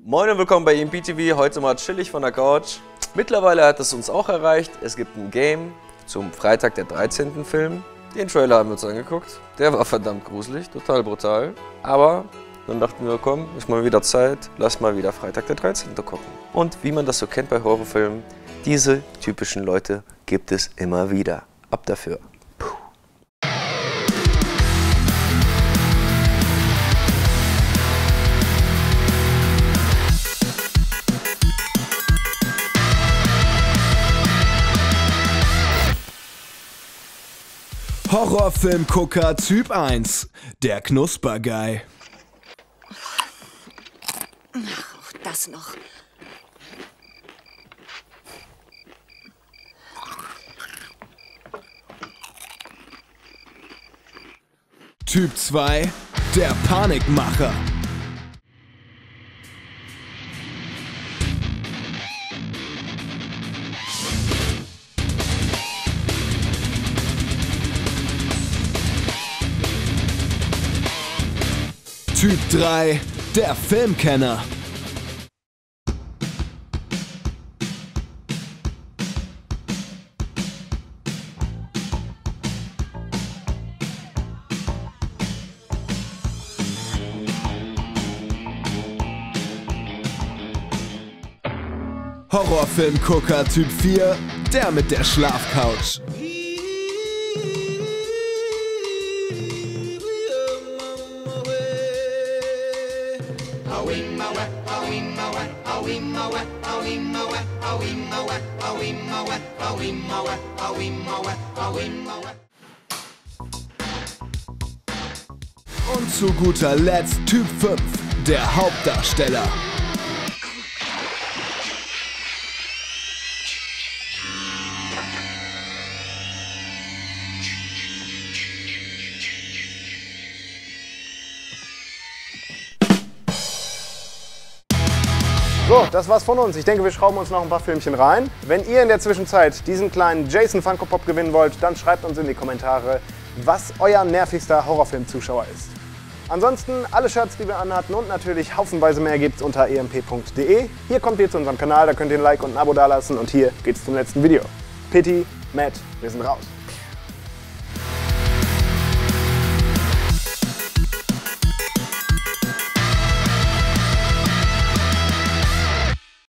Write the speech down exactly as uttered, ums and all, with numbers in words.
Moin und willkommen bei E M P T V, heute mal chillig von der Couch. Mittlerweile hat es uns auch erreicht, es gibt ein Game zum Freitag der dreizehnten Film. Den Trailer haben wir uns angeguckt, der war verdammt gruselig, total brutal. Aber dann dachten wir, komm, ist mal wieder Zeit, lass mal wieder Freitag der dreizehnte gucken. Und wie man das so kennt bei Horrorfilmen, diese typischen Leute gibt es immer wieder. Ab dafür. Horrorfilmgucker Typ eins, der Knusperguy. Ach, auch das noch. Typ zwei, der Panikmacher. Typ drei, der Filmkenner. Horrorfilmgucker Typ vier, der mit der Schlafcouch. Und zu guter Letzt Typ fünf, der Hauptdarsteller. So, das war's von uns. Ich denke, wir schrauben uns noch ein paar Filmchen rein. Wenn ihr in der Zwischenzeit diesen kleinen Jason Funko Pop gewinnen wollt, dann schreibt uns in die Kommentare, was euer nervigster Horrorfilm-Zuschauer ist. Ansonsten alle Shirts, die wir anhatten und natürlich haufenweise mehr gibt's unter e m p punkt de. Hier kommt ihr zu unserem Kanal, da könnt ihr ein Like und ein Abo dalassen und hier geht's zum letzten Video. Pitti, Matt, wir sind raus.